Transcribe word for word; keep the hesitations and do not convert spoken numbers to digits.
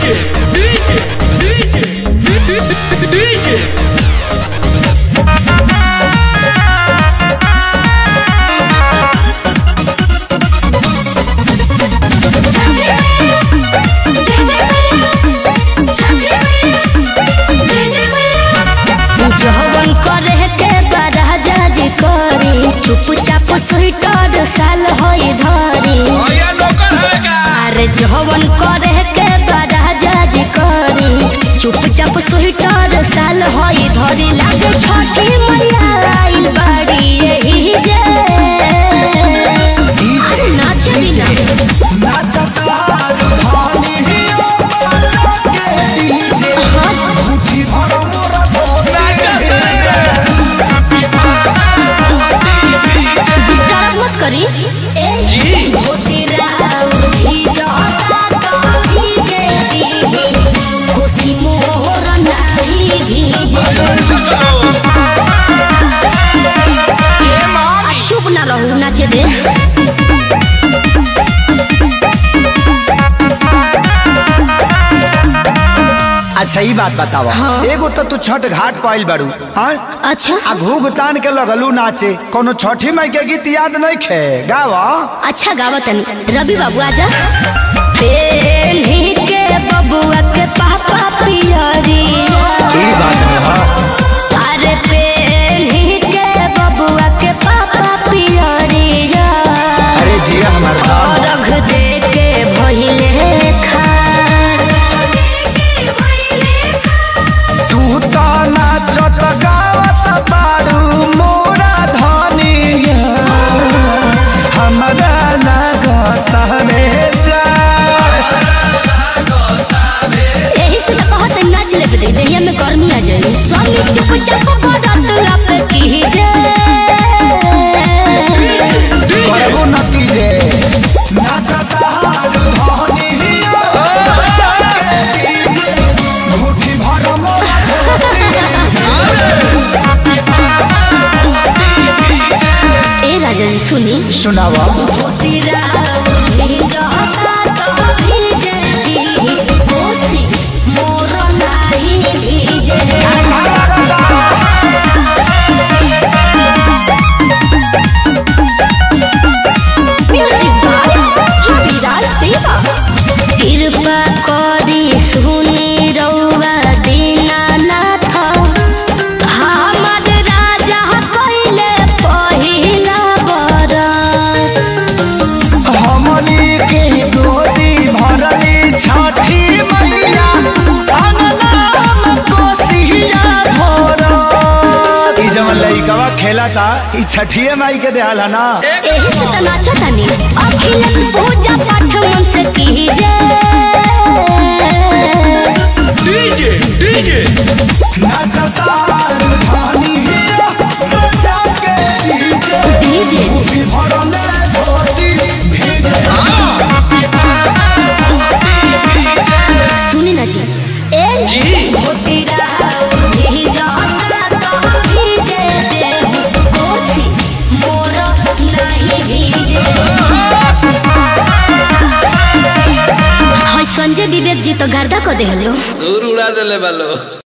DJ DJ DJ DJ जवन करे के बड़ा जज करी चुपचाप स्वीटर साल होई धरी अरे जवन करे के बड़ा जज करी चुपचाप स्वीटर साल होई धरी लागे छठी मैया आइल बाड़ी यही जे नाच दीना करी जी खुशी मोर नहीं भीजे चुप ना रहू नाचे दे अच्छा ये बात बतावा हाँ? एगो तो तू छठ घाट पाइल बारू हाँ? अच्छा आ घूघ तान के लगलू नाचे कोनो छठी माई के गीत याद नहीं खे गावा अच्छा गावा तनी रवि बाबू आजा पेन्ही के बबुआ के पापा पियरी ई बात है हां अरे पेन्ही के बबुआ के पापा पियरी अरे जिया हमार रख दे के भइले खा नाचत गावत बारू मोरा धनिया हमरा लागत रे जा यही से तो कहत नाच ले दे देहिया में गर्मी आ जाए स्वामी चुपचाप बड़त लप की जे करबो नतीजे नाचत हारू धनिया मुट्ठी भर मोरा ए राजा जी सुनी सुनावा कृपा करी सुनी रउआ दीनानाथ हमर राजा कइले पहिला बरत हमनी के गोदी भरली छठी मैया अंगना में कोसिया भरत ई जवन लइकवा खेला था ई छठिए माई के देहल है ना एही से त नाचत तनी अखिलेश पूजा पाठ मन से कीजे डीजे डीजे नाचता धनिया बच्चा के डीजे डीजे भरले गोदी भेजे सुनी ना जी ए जी भोटिरा ही जाता तो भीजे दे कोसी मोर नहीं भीजे हाय संजय विवेक जी तो गर्दा को देहलो दूर उड़ा देले बालो।